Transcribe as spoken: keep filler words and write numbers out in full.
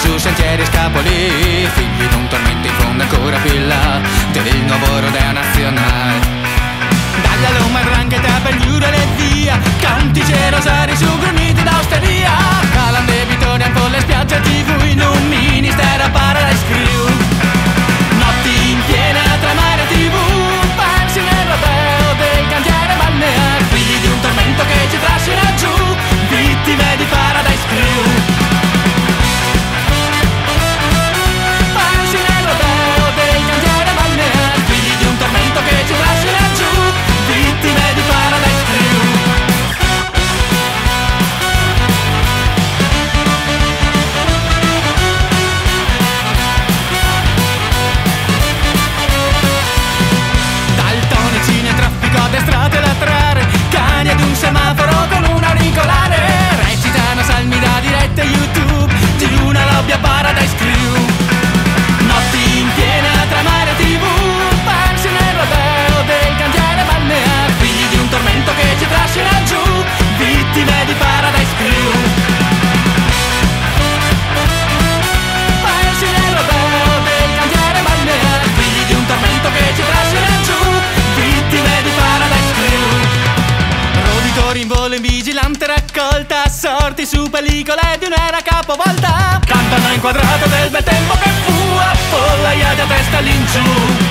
su sentieri scapoli, figli d'un tormento in fondo ancora più in là del nuovo rodeo nazionale. Dagli all'uomo e rangheta per giure le via, cantici e rosari su graniti d'osteria, calan debitoni con le spiagge tivù in un ministero a Paradise Crew. Notti in piena tra mare tivù, pensi nel rodeo del cantiere balneare, figli di un tormento che ci trascina giù, vittime di Paradise Crew. Pensi nel rodeo del cantiere balneare, figli di un tormento che ci trascina giù, vittime di Paradise Crew. Daltonici nel traffico addestrati a latrare, cani ad un semaforo con un auricolare, recitano salmi da dirette YouTube di una lobby a Paradise Crew. Notti in piena tra mare tivù, pensi nel rodeo del cantiere balneare, figli di un tormento che ci trascina giù, vittime di Paradise Crew. Pensi nel rodeo del cantiere balneare, figli di un tormento che ci trascina giù, vittime di Paradise Crew. Roditori in volo in vigilante raccolta, assorti su pellicole di un'era capovolta, cantano inquadrato del bel tempo che fu, appollaiati a testa all'inciù.